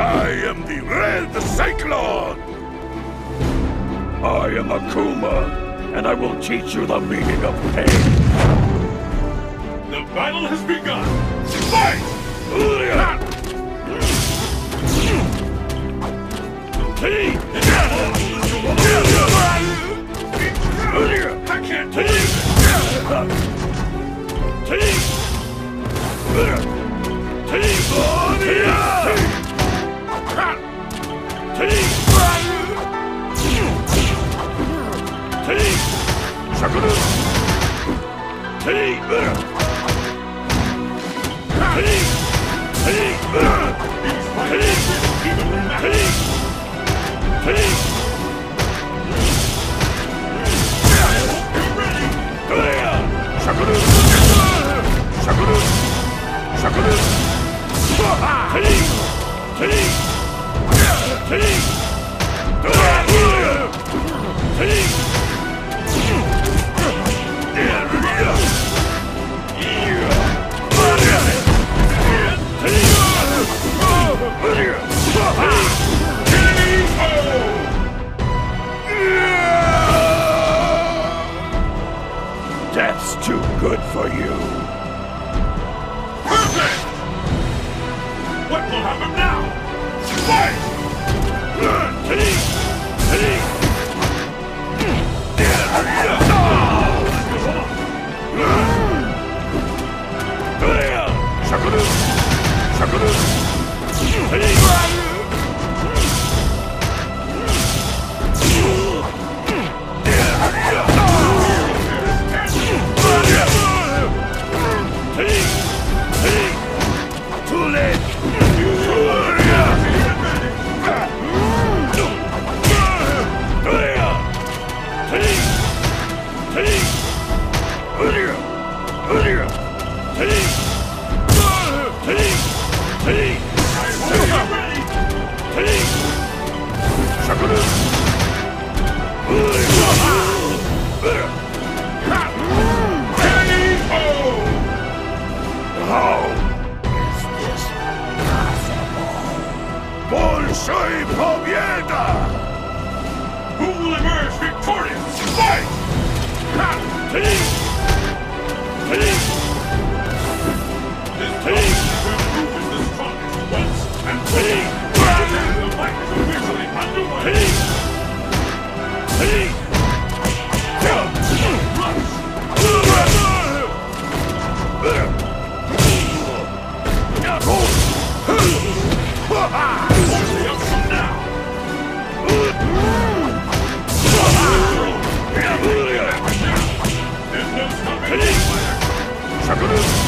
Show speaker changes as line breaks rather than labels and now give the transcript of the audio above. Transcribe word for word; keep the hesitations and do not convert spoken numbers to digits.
I am the Red Cyclone! I am Akuma, and I will teach you the meaning of pain.
The battle has begun! Fight! I can't believe it!
That's too good for you.
Perfect! What will happen now? Fight!
Большой победа!
Who will emerge victorious? Fight! This battle is the strongest once and for all. The fight is officially underway.
Shakuru!